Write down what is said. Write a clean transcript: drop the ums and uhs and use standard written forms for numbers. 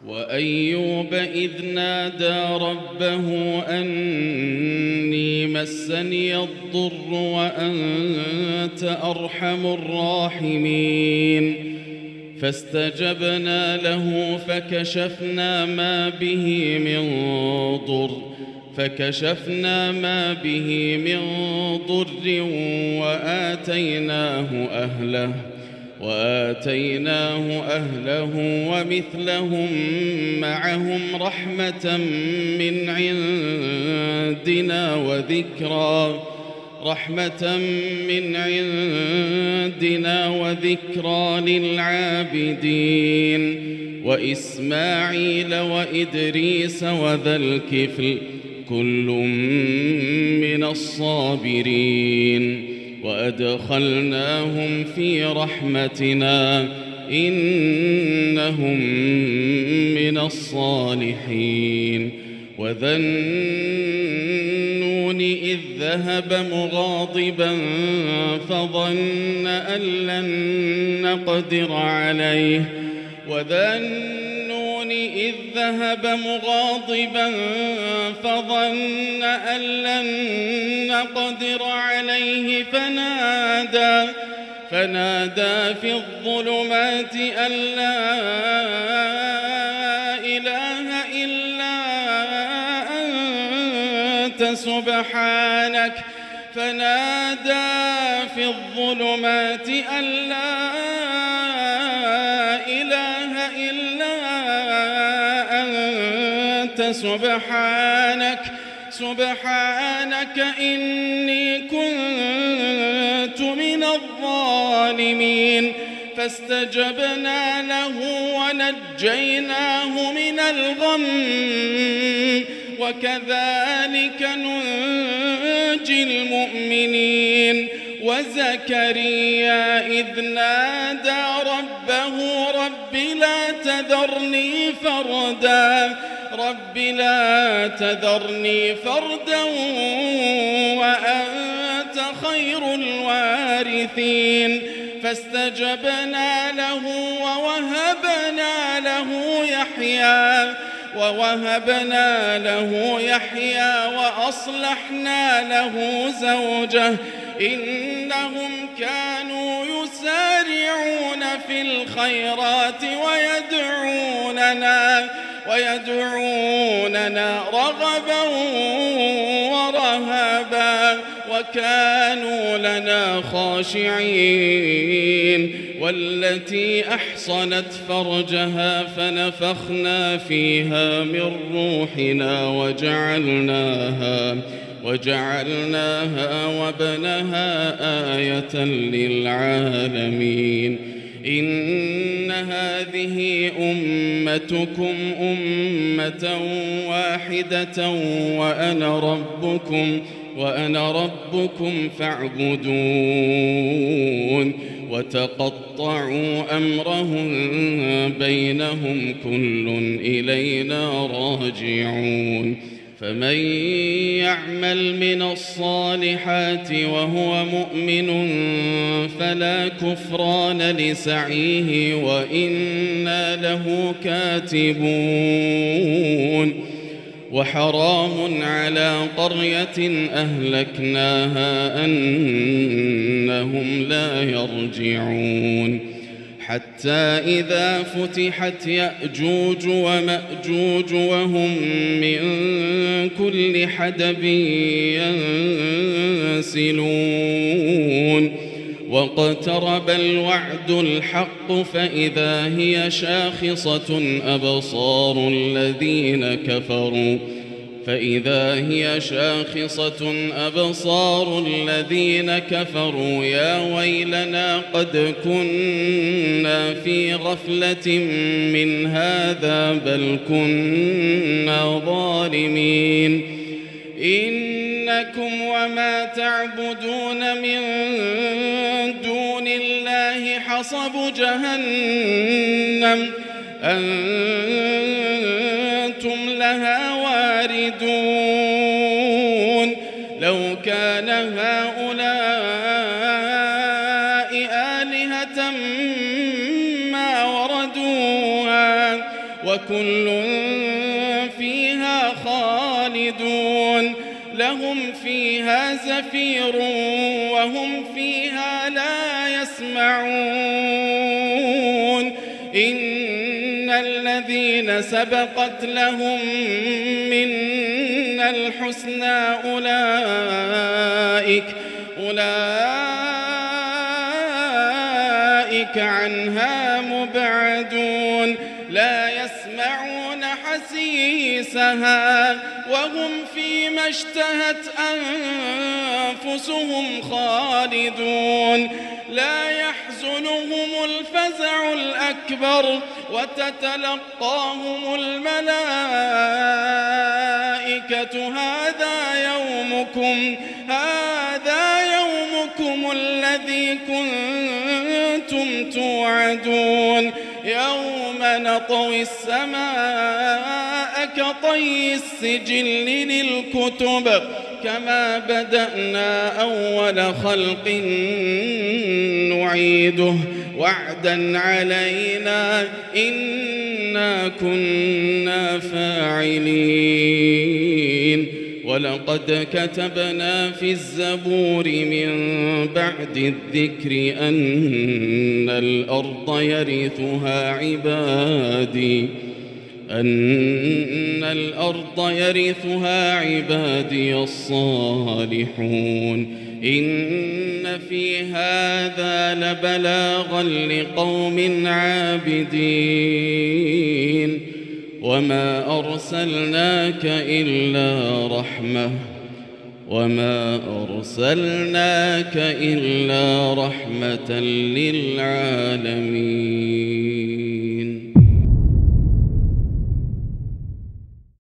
وأيوب إذ نادى ربه أني مسني الضر وأنت أرحم الراحمين فاستجبنا له فكشفنا ما به من ضر وآتيناه أهله ومثلهم معهم رحمة من عندنا وذكرى للعابدين وإسماعيل وإدريس وذا الكفل كل من الصابرين وأدخلناهم في رحمتنا إنهم من الصالحين وذا النون إذ ذهب مغاضبا فظن أن لن نقدر عليه فنادى في الظلمات أن لا إله إلا أنت سبحانك إني كنت من الظالمين فاستجبنا له ونجيناه من الغم وكذلك ننجي المؤمنين وزكريا إذ نادى ربه رب لا تذرني فردا وأنت خير الوارثين فاستجبنا له ووهبنا له يحيى وأصلحنا له زوجه إنهم كانوا يسارعون في الخيرات ويدعوننا رغبا ورهبا وكانوا لنا خاشعين والتي أحصنت فرجها فنفخنا فيها من روحنا وجعلناها وابنها آية للعالمين إن هذه أمتكم أمة واحدة وأنا ربكم فاعبدون وتقطعوا أمرهم بينهم كل إلينا راجعون فمن يعمل من الصالحات وهو مؤمن فلا كفران لسعيه وإنا له كاتبون وحرام على قرية أهلكناها أنهم لا يرجعون حتى إذا فتحت يأجوج ومأجوج وهم من كل حدب ينسلون واقترب الوعد الحق فإذا هي شاخصة أبصار الذين كفروا يا ويلنا قد كنا في غفلة من هذا بل كنا ظالمين إنكم وما تعبدون من دون الله حصب جهنم أنتم لها واردون لو كان هؤلاء آلهة ما وردوها وكل فيها خالدون لهم فيها زفير وهم فيها لا يسمعون إن الذين سبقت لهم منا الحسنى أولئك عنها مبعدون لا يسمعون حسيسها وهم فيما اشتهت أنفسهم خالدون لا يحزنهم الفزع الأكبر وتتلقاهم الملائكة هذا يومكم الذي كنتم توعدون يوم نطوي السماء كطي السجل للكتب كما بدأنا أول خلق نعيده وعدا علينا إنا كنا فاعلين ولقد كتبنا في الزبور من بعد الذكر أن الأرض يرثها عبادي الصالحون إن في هذا لبلاغا لقوم عابدين وما أرسلناك إلا رحمة للعالمين.